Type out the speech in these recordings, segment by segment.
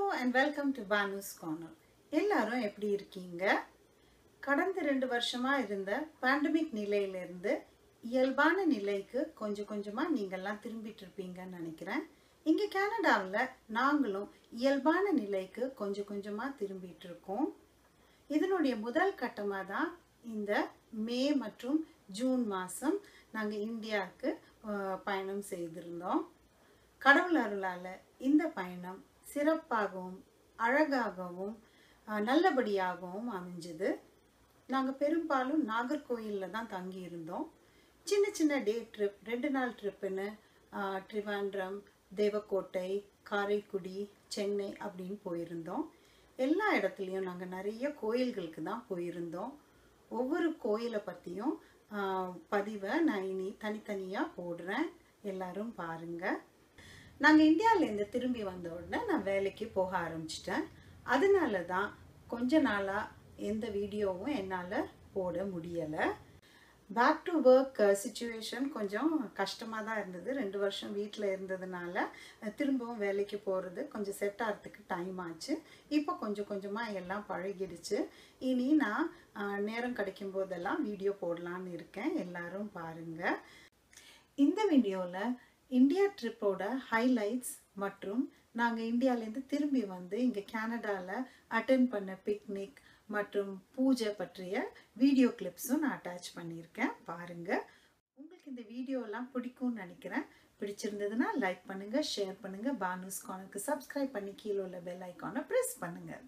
and welcome to Bhanu'sCorner. எல்லாரும் எப்படி இருக்கீங்க? கடந்த 2 வருஷமா இருந்த பேண்டமிக் நிலையிலிருந்து இயல்பான நிலைக்கு கொஞ்சம் கொஞ்சமா நீங்கெல்லாம் திரும்பிட்டு இருப்பீங்கன்னு நினைக்கிறேன். இங்க கனடாவில் நாங்களும் இயல்பான நிலைக்கு கொஞ்சம் கொஞ்சமா திரும்பிட்டு இருக்கோம். இதனுடைய முதல் கட்டமாக தான் இந்த மே மற்றும் ஜூன் மாதம் நாங்கள் இந்தியாவுக்கு பயணம் செய்திருந்தோம். கடவுள் அருளால் இந்த பயணம் சிறப்பாகவும் அழகாகவும் நல்லபடியாகவும் அமைஞ்சது. நாங்கள் பெரும்பாலும் நாகர்கோயிலில் தான் தங்கியிருந்தோம். சின்ன சின்ன டே ட்ரிப் 2 நாள் ட்ரிப்புன்னு ட்ரிவாண்ட்ரம், தேவக்கோட்டை, காரைக்குடி, சென்னை அப்படின்னு போயிருந்தோம். எல்லா இடத்துலையும் நாங்கள் நிறைய கோயில்களுக்கு தான் போயிருந்தோம். ஒவ்வொரு கோயிலை பற்றியும் பதிவை நான் இனி தனித்தனியாக போடுறேன், எல்லாரும் பாருங்கள். நாங்கள் இந்தியாவிலேருந்து திரும்பி வந்த உடனே நான் வேலைக்கு போக ஆரம்பிச்சிட்டேன். அதனால தான் கொஞ்ச நாளாக எந்த வீடியோவும் என்னால் போட முடியலை. பேக் டு ஒர்க் சிச்சுவேஷன் கொஞ்சம் கஷ்டமாக தான் இருந்தது. 2 வருஷம் வீட்டில் இருந்ததுனால திரும்பவும் வேலைக்கு போகிறது கொஞ்சம் செட் ஆகிறதுக்கு டைம் ஆச்சு. இப்போ கொஞ்சம் கொஞ்சமாக எல்லாம் பழகிடுச்சு. இனி நான் நேரம் கிடைக்கும் போதெல்லாம் வீடியோ போடலான்னு இருக்கேன், எல்லாரும் பாருங்கள். இந்த வீடியோவில் இந்தியா ட்ரிப்போட ஹைலைட்ஸ் மற்றும் நாங்கள் இந்தியாவிலேருந்து திரும்பி வந்து இங்கே கனடாவில் அட்டென்ட் பண்ண பிக்னிக் மற்றும் பூஜை பற்றிய வீடியோ கிளிப்ஸும் நான் அட்டாச் பண்ணியிருக்கேன், பாருங்கள். உங்களுக்கு இந்த வீடியோலாம் பிடிக்கும்னு நினைக்கிறேன். பிடிச்சிருந்ததுன்னா லைக் பண்ணுங்கள், ஷேர் பண்ணுங்கள். Bhanu'sCornerக்கு சப்ஸ்கிரைப் பண்ணி கீழே உள்ள பெல் ஐக்கானை ப்ரெஸ் பண்ணுங்கள்.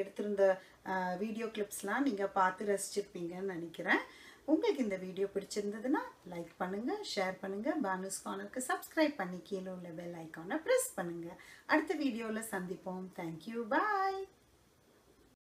எடுத்திருந்த வீடியோ கிளிப்ஸ்லாம் நீங்கள் பார்த்து ரசிச்சிருப்பீங்கன்னு நினைக்கிறேன். உங்களுக்கு இந்த வீடியோ பிடிச்சிருந்ததுன்னா லைக் பண்ணுங்கள், ஷேர் பண்ணுங்கள், பானுஸ் கார்னருக்கு சப்ஸ்கிரைப் பண்ணி கீழே உள்ள பெல் ஐக்கானை ப்ரெஸ் பண்ணுங்கள். அடுத்த வீடியோவில் சந்திப்போம். தேங்க்யூ, பாய்.